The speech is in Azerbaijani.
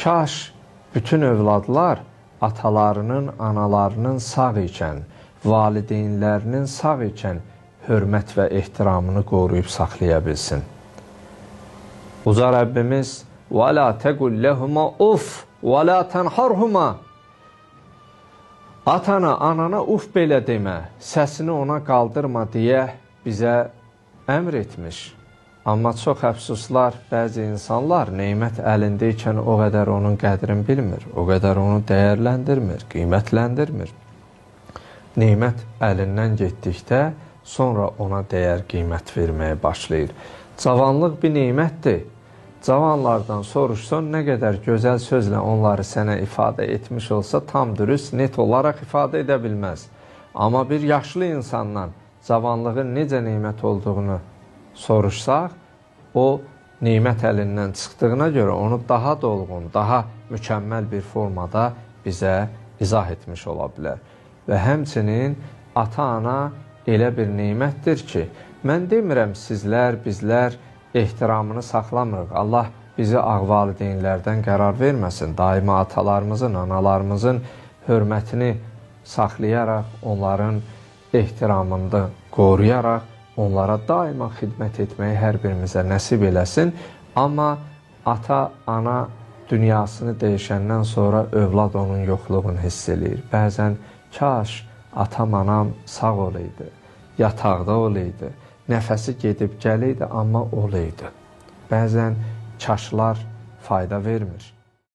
kaş bütün övladlar atalarının, analarının sağ ikən, valideynlərinin sağ ikən hörmət və ehtiramını qoruyub saxlaya bilsin. Uca Rəbbimiz وَلَا تَقُلْ لَهُمَا اُفْ وَلَا تَنْحَرْهُمَا Atana, anana uf belə demə, səsini ona qaldırma deyə bizə əmr etmiş. Amma çox əfsuslar, bəzi insanlar neymət əlindəykən o qədər onun qədrini bilmir, o qədər onu dəyərləndirmir, qiymətləndirmir. Neymət əlindən getdikdə sonra ona dəyər qiymət verməyə başlayır. Cavanlıq bir neymətdir. Cavanlardan soruşsan, nə qədər gözəl sözlə onları sənə ifadə etmiş olsa, tam dürüst, net olaraq ifadə edə bilməz. Amma bir yaşlı insandan cavanlığın necə neymət olduğunu soruşsaq, o neymət əlindən çıxdığına görə onu daha dolğun, daha mükəmməl bir formada bizə izah etmiş ola bilər. Və həmçinin ata-ana elə bir neymətdir ki, mən demirəm sizlər, bizlər ehtiramını saxlamırıq. Allah bizi ağ valideynlərdən qərar verməsin. Daima atalarımızın, analarımızın hörmətini saxlayaraq, onların ehtiramını qoruyaraq, onlara daima xidmət etməyi hər birimizə nəsib eləsin. Amma ata-ana dünyasını dəyişəndən sonra övlad onun yoxluğunu hiss eləyir. Bəzən kaş atam, anam sağ olaydı, yataqda olaydı, nəfəsi gedib gələydi, amma olaydı. Bəzən kaşlar fayda vermir.